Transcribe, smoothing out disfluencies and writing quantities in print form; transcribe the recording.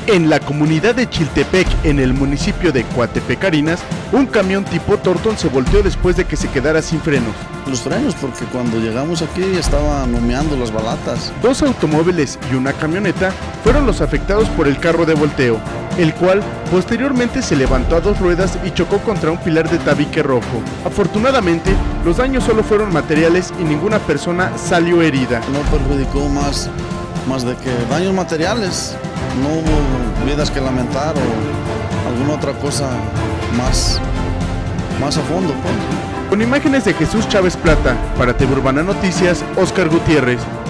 En la comunidad de Chiltepec, en el municipio de Coatepec-Arinas, un camión tipo Torton se volteó después de que se quedara sin frenos. Los frenos, porque cuando llegamos aquí estaban humeando las balatas. 2 automóviles y una camioneta fueron los afectados por el carro de volteo, el cual posteriormente se levantó a 2 ruedas y chocó contra un pilar de tabique rojo. Afortunadamente, los daños solo fueron materiales y ninguna persona salió herida. No perjudicó más de que daños materiales. No hubo vidas que lamentar o alguna otra cosa más a fondo, pues. Con imágenes de Jesús Chávez Plata, para TV Urbana Noticias, Oscar Gutiérrez.